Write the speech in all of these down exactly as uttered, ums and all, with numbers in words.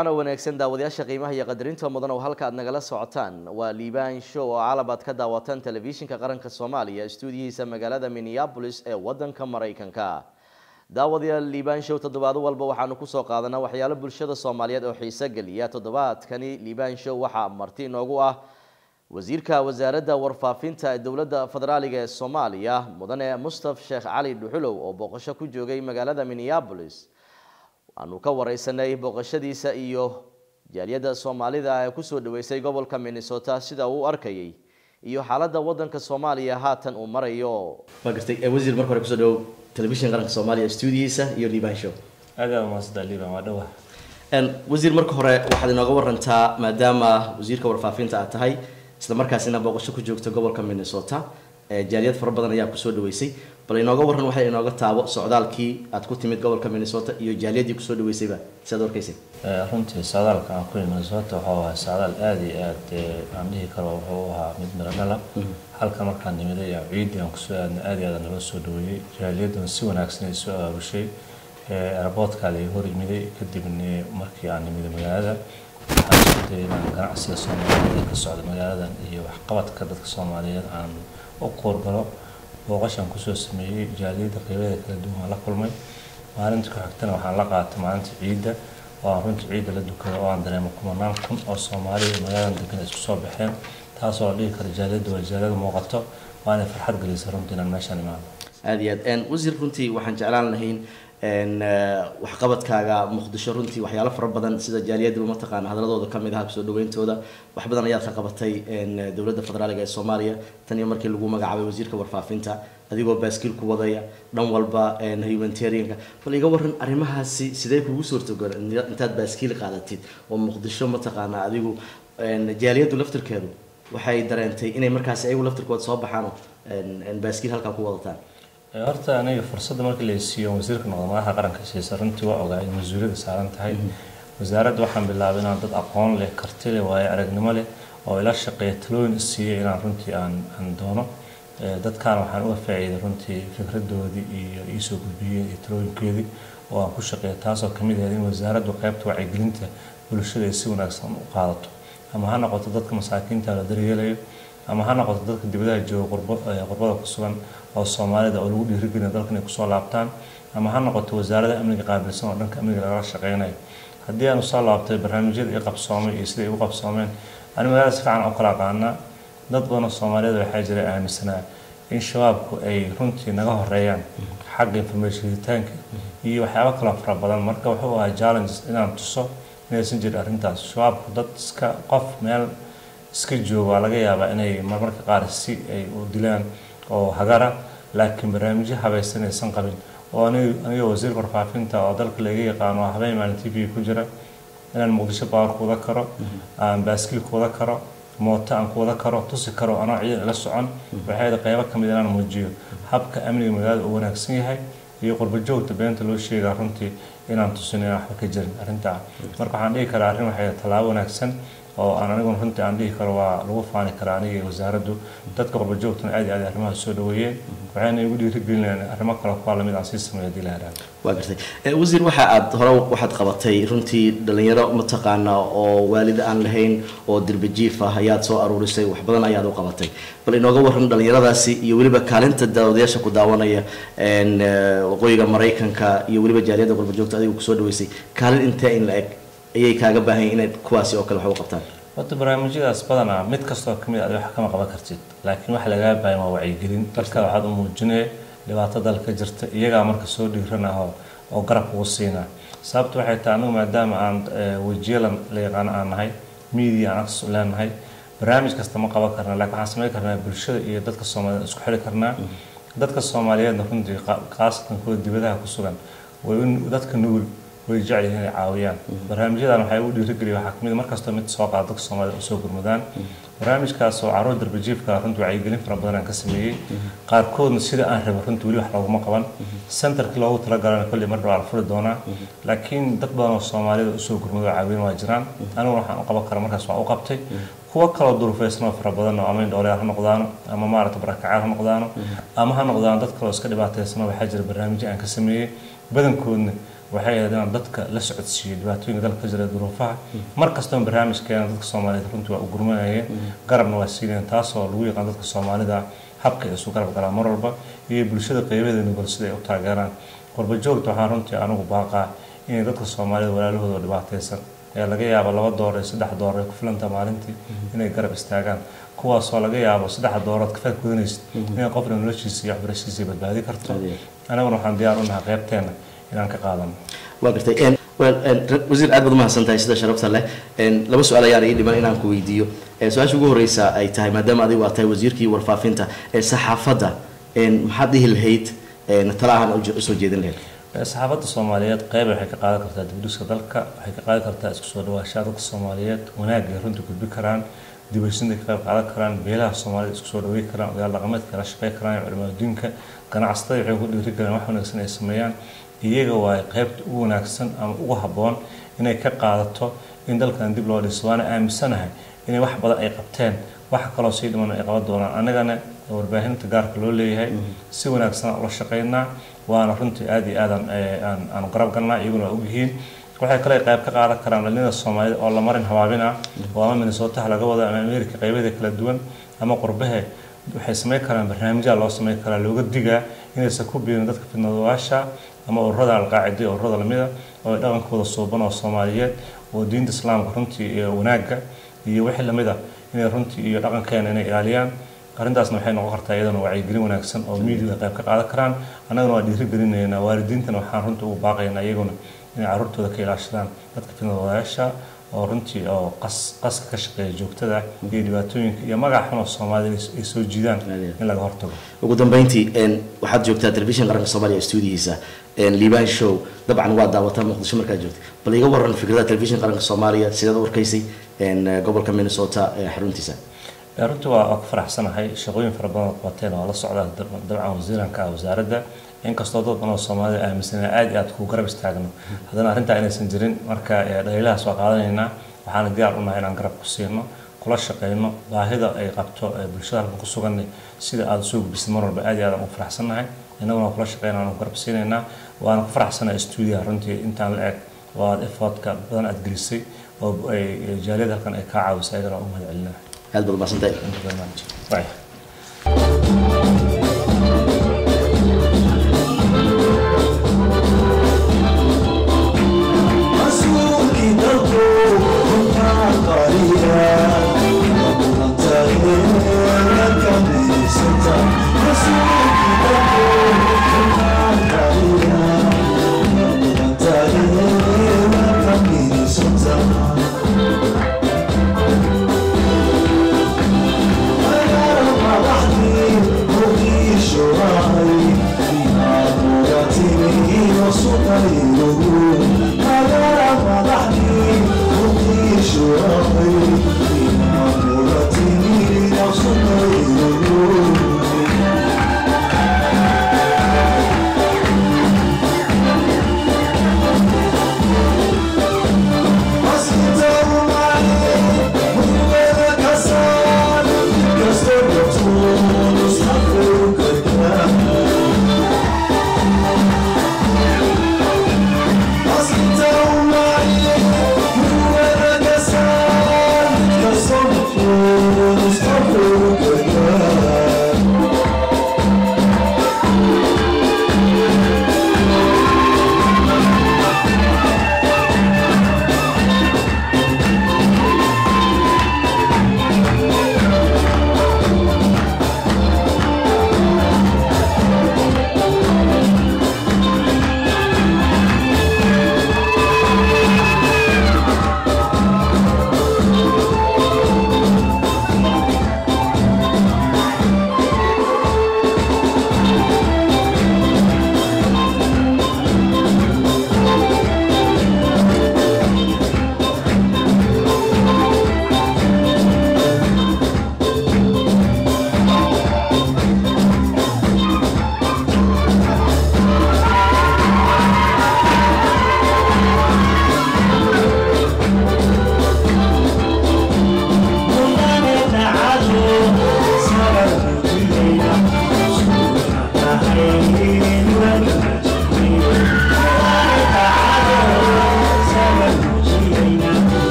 وعنا ونكسن داودياشا قيمها هي قدرينتو مدن وهلكا أدنا نغلا سعوتان وليبان شو وعالبات كداواتان تلفزيون كقرنك الصوماليا استوديو مقالة مينيابوليس ee wadanka Mareykanka daawadayaal liibaan show toddobaad walba waxaanu ku soo qaadanaa waxyaalo bulshada Soomaaliyeed oo xiiso galiya toddobaadkani liibaan show waxa marti noogu ah wasiirka wasaaradda warfaafinta ee dawladda federaaliga ee Soomaaliya mudane Mustafa Sheekh Cali Dhuxulow oo booqasho ku joogay magaalada Minneapolis aanu ka wareysanay booqashadiisa iyo jaaliyada Soomaalida ee ku soo dhaweysay gobolka Minnesota sida uu arkayay iyo xaaladda wadanka Soomaaliya haatan uu marayo magartay wasiir markii hore ku soo dhaw television qaranka Soomaaliya studio-giisa iyo liibaan show aad ama sida liibaan waa dhawa en wasiir markii hore waxaad inooga warantaa maadaama wasiirka warfaafinta aad tahay isla markaasina booqasho ku joogto gobolka Minnesota ee jaaliyad fara badan ayaa ku soo dhaweysay bal inooga waran waxay inooga taabo socdaalkii aad ku timid gobolka Minnesota iyo jaaliyadii ku soo dhaweysayba sidaad warkaysay ee runtii socdaalka aan ku Minnesota waxa waa socdaal aad iyo aad aan dhihi karo wuxuu ahaa mid miradhala halka markaan nimid ayaa ciid aan ku soo aadnay aad iyo aad nala soo dhaweeyay jaaliyaduna si wanaagsan ay soo aabushay ee airportka la hor yimiday kadibna markii aan nimid magaalada waxaan deegaan ganacsiga Soomaaliyeed ka socda magaaladan iyo wax qabadka dadka Soomaaliyeed aan u qorbalo booqashan ku soo sameeyay jaaliyada qeybada kala duwan la kulmay maalinta ku xigtana waxaan la qaatay maalinta ciidda oo runtii ciidda la dukado oo aan dareemo kumanaan kun oo Soomaaliyeed magaaladan degan isku soo baxeen taasoo la dhihi karo jaaliyada waa jaaliyada muuqato waana farxad gelisay runtii inaan meeshan imaado aad iyo aad en wasiir runtii waxaan jeclaan lahayn en wax qabadkaaga Muqdisho runtii waxyaalo fara badan sida jaaliyada ma taqaan hadalladooda kamid ah soo dhaweyntooda wax badan ayaa ka qabatay en dawladda federaaliga ee Soomaaliya tan iyo markii lagu magacaabay wasiirka warfaafinta adigoo baaskiil ku wadaya dhan walba en humanitarianka bal iga waran arimahaasi sidee kugu suurtagal intaad baaskiil qaadatid oo Muqdisho ma taqaan adigu en jaaliyadu laftirkeedu waxay dareentay inay markaas ay laftirkooda soo baxaan en baaskiil halka ku wadataan horta aniga fursadda markii la siiyo wasiirka naqdamaha qaranka siisa runtii waa ogaay mas'uuliyadda saaran tahay wasaaradda waxaan bilaabay inaan dad aqoon leh karti leh waayo aragnimo leh oo ila shaqeeya talooyin siiyay inaan runtii aan aan doono dadkaan waxaan uga faa'iiday runtii fikradoodii iyo isoo gudbiyay iyo talooyinkoodii oo aan ku shaqeeyo taasoo kamid ah in wasaaraddu qaybta wacyigelinta bulshada ay si wanaagsan u qaadato ama ha noqoto dadka masaakiinta la daryeelayo ama ha noqoto dadka dibadaha jooga qurbo qurbada ku sugan oo Soomaalida oo lagu dhiirigelinayo dalkan ay ku soo laabtaan ama ha noqoto wasaaradda amniga qaabilsan oo dhanka amniga laga shaqeynayo haddii aan soo laabtay barnaamijyada ay qabsoomay iyo sida ay u qabsoomeen anigu aad si fiican u kala qaana dad badan oo Soomaaliyeed waxay jireen aaminsanaa in shabaabku ay runtii naga horeeyaan xagga informationitaanka iyo waxyaabo kale fara badan marka wuxuu ahaa challenges inaan tuso inaysan jirin arrintaas shabaabku dad iska qof meel iska jooga laga yaabaa inay marmarka qaar si ay u dilaan oo hagara laakiin barnaamijyo habaysan aysan qabin oo aniga wasiirka warfaafinta oo dalka laga yaqaano habeen maalin T V ku jira inaan Muqdisho baar ku wada karo aan baaskiil ku wada karo mooto aan ku wada karo tusi karo anoo ciidan la socon waxay qaybo kamid inaan muujiyo habka amniga magaalada uu wanaagsan yahay iyo qurbo joogta beenta loo sheegay runtii inaan tusinayo wax ka jirin arrinta marka waxaan dhihi karaa arrin waxay talaabo wanaagsan oo aan anigu runtii aan dhihi karo waa lagu faani karaa aniga wasaaraddu dadka qurbo joogtana aad iyo aad arrimaha soo dhaweeyeen waxayna igu dhiirigelinayaan arrimo kale oo la mid ah si sameeyay dilaaraan waa gartay ee wasiir waxa aad hore waxaad qabatay runtii dhalinyaro ma taqaana oo waalid aan lahayn oo dirbijiif ah ayaad soo aruurisay wax badan ayaad u qabatay bal inooga waran dhalinyaradaasi iyo waliba kaalinta daawadayaasha ku daawanaya en waqooyiga Mareykanka iyo waliba jaaliyada qurbo joogta adigu ku soo dhaweysay kaalin intee in la eg ayay kaaga baahan yihiin inaad kuwaasi oo kale wax u qabtaan wada barnaamijyadaas badana mid kastoo kamid ah wax kama qaban kartid laakiin wax laga baahan waa wacyigelin dadka waxaad u muujinay dhibaatada dalka jirta iyaga marka soo dhiiranayo oo garab ugu siina sababtu waxay tahay anigu maadaama aan wajiyelan la yaqaan aan nahay media aan soo leenahay barnaamij kasta ma qaban karna laakiin waxaan sameyn karnaa bulshada iyo dadka Soomaaliyeed isku xiri karnaa dadka Soomaaliyeed runtii qaasatan kuwa dibadaha ku sugan way dadka nugul way jecel yihiin inay caawiyaan barnaamijyadan waxay u dhiirigeliyaan waxa kamid markasta mid soo qaado dadka Soomaaliyeed oo soo gurmadaan barnaamijkaas oo caruur darbijiifka runtii wacyigelin fara badan ka sameeyay qaarkoodna sida aan rabo runtii wali wax laguma qaban centerkii loogu talagalay kulli mar waa la furi doonaa laakiin dad badan oo Soomaaliyeed oo soo gurmado caawin waa jiraan anigu waxaan u qaban karaa markaas waa u qabtay kuwa kala duruufaysan oo fara badan oo ama indhoolay ha noqdaan ama maaragtay barakacaad ha noqdaan ama ha noqdaan dad kale oo iska dhibaataysan waxa jira barnaamijyo aan ka sameeyay badankoodna waxay ahayd inaan dadka la socodsiiyo dhibaatooyinka dalka ka jira duruufaha mar kastoo barnaamijkeena dadka Soomaaliyeed runtii waa u gurmanayeen garabna waa siinayeen taasoo lagu yaqaan dadka Soomaalida habka ay isu garab galaan mar walba iyo bulshada qaybadeeda nugul sida ay u taageeraan qurba joogta waxaan runtii anigu baaqaa in dadka Soomaalida walaalahooda dhibaataysan ee laga yaabo laba door iyo saddex door ay ku filanta maalintii inay garab istaagaan kuwaas oo laga yaabo saddex doorood ka faa'iido gudanaysid in qofna noloshiisa iyo waxbarashadiisa badbaadi karto anaguna waxaan diyaar u nahay qaybteena inaan ka qaadano waa gartay een wasiir aad baad mahadsantahay sida sharafta leh een laba su'aal ayaan ii dhiman inaan ku weydiiyo ee su'aasha ugu horeysa ay tahay maadaama adigu aad tahay wasiirkii warfaafinta ee saxaafadda een maxaad dhihi lahayd een talaahan u soo jeedin lahayd saxaafadda Soomaaliyeed qayb waxay ka qaadan kartaa dibdhiska dalka waxay ka qaadan kartaa isku soo dhawaashada dadka Soomaaliyeed wanaag ay runtii gudbi karaan dibashinda ka qayb qaadan karaan beelaha Soomaaliyeed isku soo dhaweey karaan odayaal dhaqameedka la shaqeey karaan culimada diinka ganacsatada waxay ku dhiiri karaan wax wanaagsan ay sameeyaan iyaga waa qaybta ugu wanaagsan ama ugu habboon inay ka qaadato in dalkan dib loo dhiso waana aaminsanahay inay wax badan ay qabteen wax kaloo sii dhiman ay qaban doonaan anagana warbaahinta gaarka loo leeyahay si wanaagsan oo la shaqeynaa waana runtii aad iyo aad aan aan garab galnaa iyaguna waa ogyihiin waxay kale qayb ka qaadan karaan dhalinyarada Soomaaliyeed oo la marin habaabina oo ama Minnesota laga wada ama America qaybadeeda kala duwan ama qurbaha waxay sameyn karaan barnaamijyo loo sameyn kara looga digaa inaysan ku biirin dadka fidnadaasha ama ururada al-qaacida oo ururada lamida oo dhaqankooda sooban oo Soomaaliyeed oo diinta Islaamka runtii iyo wanaaga iyo wixii lamida inay runtii iyo dhaqankeena inay ilaaliyaan arrintaasna waxay noqon kartaa iyadana wacyigelin wanaagsan oo media qayb ka qaadan karaan annaguna waa dhiirigelinaynaa waalidiintana waxaan runtii ugu baaqaynaa iyaguna inay carruurtooda ka ilaashadaan dadka fidnadayaasha oo runtii oo qas qaska ka shaqeeya joogtada iyo dhibaatooyinka iyo magaca xun oo Soomaalida ay soo jiidaan in laga hortago ugu dambeyntii een waxaad joogtaa telefishin qaranka Soomaaliya studiyiisa een Liban show dabcan waa daawataa Muqdisho markaa joogtay bal iga waran fikrada telefishin qaranka Soomaaliya sidaad u arkaysay een gobolka Minnesota ee xaruntiisa runtii waa ku faraxsanahay shaqooyin fara badan qabateen oo la socda dabcan wasiiranka wasaaradda inkastoo dad badan oo Soomaaliya aaminsan aad iyo aad ku garab istaagno haddana arrinta inaysan jirin marka dhaliilahaas waa qaadanaynaa waxaan diyaar u nahay inaan garab ku siino kula shaqeyno baahida ay qabto bulshada ku sugan sida aad soo gudbisay mar walba aad iyo aad u faraxsanahay inaguna kula shaqeynaa oo garab siinaynaa waan ku faraxsanahay studio runtii intaan la eeg waa effort-ka badan aad gelisay oo ay jaaliyada halkan ay ka caawisay ayagana u mahad celinaa هل بالبسنتين طيب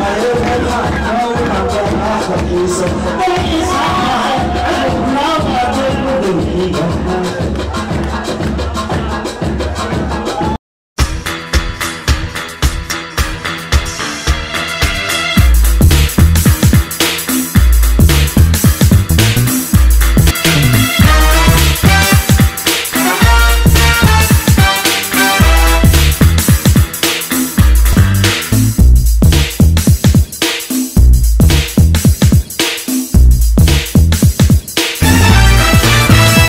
It's